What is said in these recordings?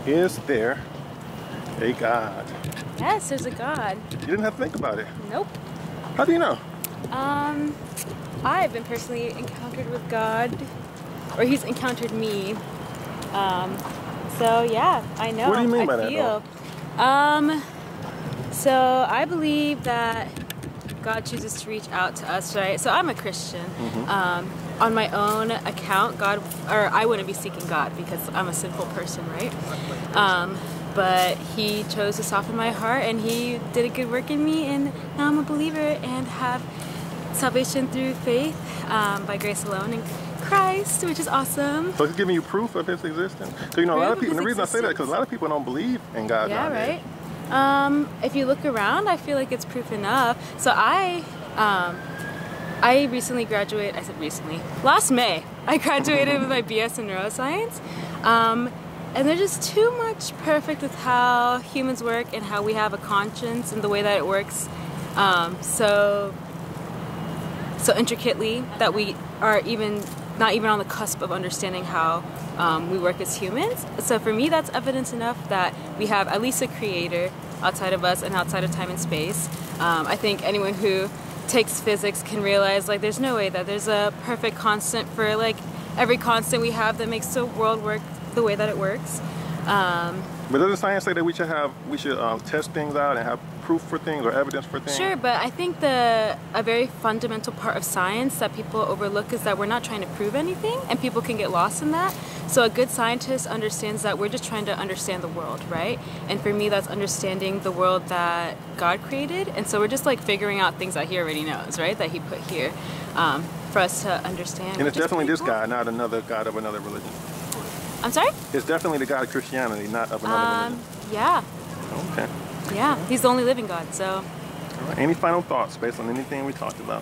Is there a God? Yes, there's a God. You didn't have to think about it. Nope. How do you know? I've been personally encountered with God, or He's encountered me. So yeah, I know. What do you mean by I feel. So I believe that God chooses to reach out to us, right? So I'm a Christian. On my own account, I wouldn't be seeking God because I'm a sinful person, right? But He chose to soften my heart, and He did a good work in me, and now I'm a believer and have salvation through faith by grace alone in Christ, which is awesome. So He's giving you proof of His existence. So a lot of people, and the reason I say that is because a lot of people don't believe in God. Yeah, right. If you look around, I feel like it's proof enough. So I recently graduated. I said recently. Last May, I graduated with my BS in neuroscience. And they're just too much perfect with how humans work and how we have a conscience and the way that it works so intricately that we are not even on the cusp of understanding how we work as humans. So for me, that's evidence enough that we have at least a creator outside of us and outside of time and space. I think anyone who takes physics can realize there's no way that there's a perfect constant for every constant we have that makes the world work the way that it works. But doesn't science say that we should test things out and have proof for things or evidence for things? Sure, but I think a very fundamental part of science that people overlook is that we're not trying to prove anything, and people can get lost in that. So a good scientist understands that we're just trying to understand the world, right? And for me, that's understanding the world that God created, and so we're just figuring out things that He already knows, right? That He put here for us to understand. And it's definitely this God, not another God of another religion. I'm sorry? It's definitely the God of Christianity, not of another religion. Yeah. Okay. Yeah, He's the only living God, so. All right. Any final thoughts based on anything we talked about?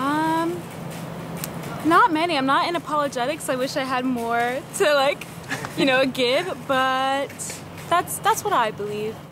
Not many. I'm not in apologetics. I wish I had more to give, but that's what I believe.